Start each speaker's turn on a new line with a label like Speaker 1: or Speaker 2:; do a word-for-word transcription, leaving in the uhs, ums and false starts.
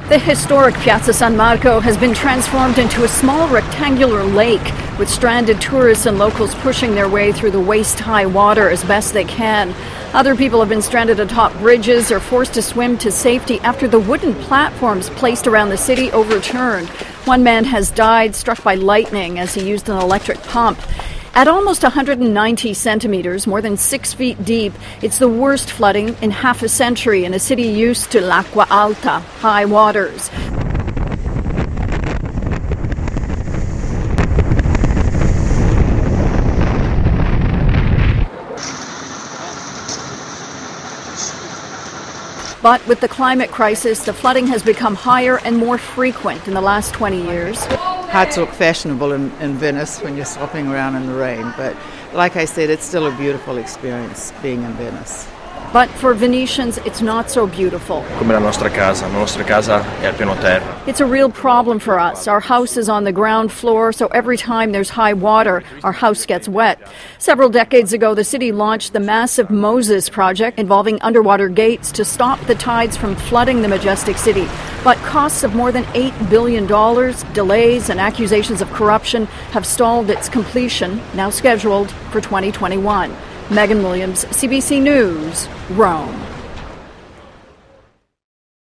Speaker 1: The historic Piazza San Marco has been transformed into a small rectangular lake, with stranded tourists and locals pushing their way through the waist-high water as best they can. Other people have been stranded atop bridges or forced to swim to safety after the wooden platforms placed around the city overturned. One man has died, struck by lightning as he used an electric pump. At almost one hundred ninety centimetres, more than six feet deep, it's the worst flooding in half a century in a city used to l'acqua alta, high waters. But with the climate crisis, the flooding has become higher and more frequent in the last twenty years.
Speaker 2: Hard to look fashionable in, in Venice when you're slopping around in the rain, but like I said, it's still a beautiful experience being in Venice.
Speaker 1: But for Venetians, it's not so beautiful.
Speaker 3: Come la nostra casa, la nostra casa è al piano terra.
Speaker 1: It's a real problem for us. Our house is on the ground floor, so every time there's high water, our house gets wet. Several decades ago, the city launched the massive Moses project involving underwater gates to stop the tides from flooding the majestic city. But costs of more than eight billion dollars, delays and accusations of corruption have stalled its completion, now scheduled for twenty twenty-one. Megan Williams, C B C News, Rome.